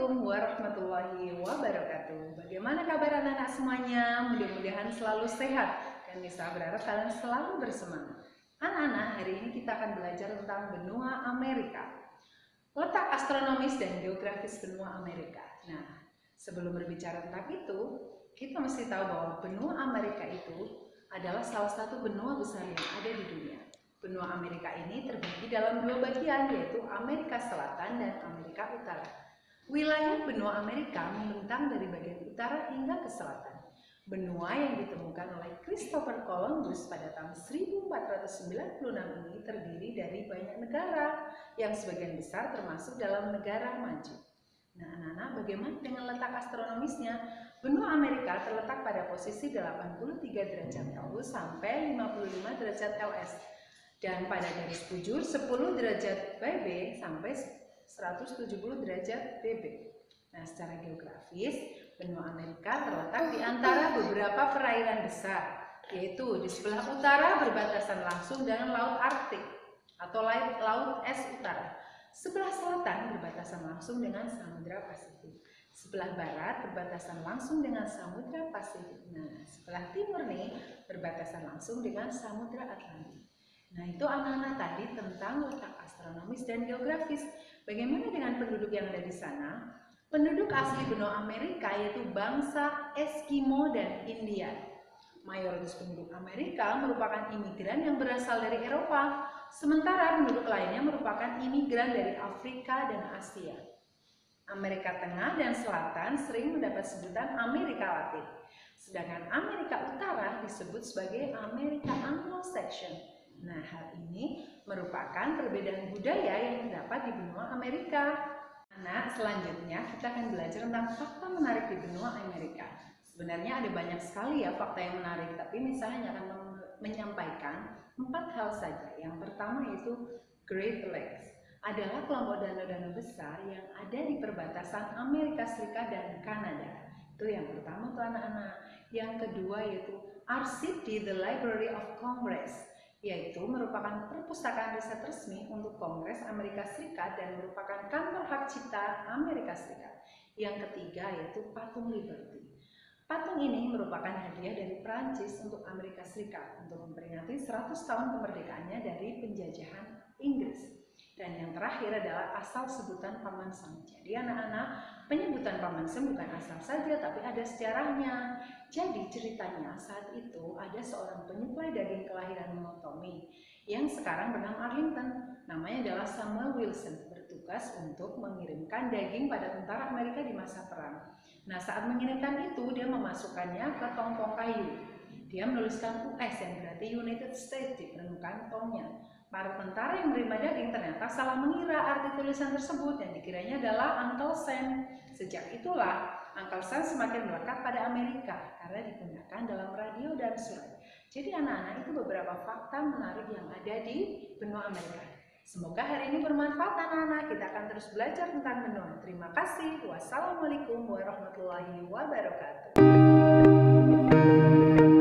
Assalamualaikum warahmatullahi wabarakatuh. Bagaimana kabar anak-anak semuanya? Mudah-mudahan selalu sehat dan bisa berharap kalian selalu bersemangat. Anak-anak, hari ini kita akan belajar tentang benua Amerika, letak astronomis dan geografis benua Amerika. Nah, sebelum berbicara tentang itu, kita mesti tahu bahwa benua Amerika itu adalah salah satu benua besar yang ada di dunia. Benua Amerika ini terbagi dalam dua bagian, yaitu Amerika Selatan dan Amerika Utara. Wilayah benua Amerika membentang dari bagian utara hingga ke selatan. Benua yang ditemukan oleh Christopher Columbus pada tahun 1496 ini terdiri dari banyak negara yang sebagian besar termasuk dalam negara maju. Nah, anak-anak, bagaimana dengan letak astronomisnya? Benua Amerika terletak pada posisi 83 derajat Taurus sampai 55 derajat LS. Dan pada garis bujur 10 derajat BB sampai 170 derajat BB. Nah, secara geografis, benua Amerika terletak di antara beberapa perairan besar, yaitu di sebelah utara berbatasan langsung dengan Laut Arktik atau Laut Es Utara. Sebelah selatan berbatasan langsung dengan Samudra Pasifik. Sebelah barat berbatasan langsung dengan Samudra Pasifik. Nah, sebelah timur nih berbatasan langsung dengan Samudra Atlantik. Nah, itu anak-anak tadi tentang letak astronomis dan geografis. Bagaimana dengan penduduk yang ada di sana? Penduduk asli benua Amerika yaitu bangsa Eskimo dan Indian. Mayoritas penduduk Amerika merupakan imigran yang berasal dari Eropa, sementara penduduk lainnya merupakan imigran dari Afrika dan Asia. Amerika Tengah dan Selatan sering mendapat sebutan Amerika Latin, sedangkan Amerika Utara disebut sebagai Amerika Anglo-Saxon. Nah, hal ini merupakan perbedaan budaya yang terdapat di benua Amerika. Nah, selanjutnya kita akan belajar tentang fakta menarik di benua Amerika. Sebenarnya ada banyak sekali ya fakta yang menarik, tapi misalnya akan menyampaikan 4 hal saja. Yang pertama yaitu Great Lakes adalah kelompok danau-danau besar yang ada di perbatasan Amerika Serikat dan Kanada. Itu yang pertama tuh anak-anak. Yang kedua yaitu RCT, the Library of Congress, yaitu merupakan perpustakaan riset resmi untuk Kongres Amerika Serikat dan merupakan kantor hak cipta Amerika Serikat. Yang ketiga yaitu Patung Liberty. Patung ini merupakan hadiah dari Prancis untuk Amerika Serikat untuk memperingati 100 tahun kemerdekaannya dari penjajahan Inggris. Dan yang terakhir adalah asal sebutan Paman Sam. Jadi anak-anak, penyebutan Paman Sam bukan asal saja, tapi ada sejarahnya. Jadi ceritanya saat itu ada seorang penyuplai daging kelahiran Monotomy yang sekarang bernama Arlington. Namanya adalah Samuel Wilson, bertugas untuk mengirimkan daging pada tentara Amerika di masa perang. Nah, saat mengirimkan itu dia memasukkannya ke tongtong kayu. Dia menuliskan US yang berarti United States di permukaan tongnya. Para tentara yang menerima daging ternyata salah mengira arti tulisan tersebut dan dikiranya adalah Uncle Sam. Sejak itulah Uncle Sam semakin melekat pada Amerika karena digunakan dalam radio dan surat. Jadi anak-anak, itu beberapa fakta menarik yang ada di benua Amerika. Semoga hari ini bermanfaat anak-anak. Kita akan terus belajar tentang benua. Terima kasih. Wassalamualaikum warahmatullahi wabarakatuh.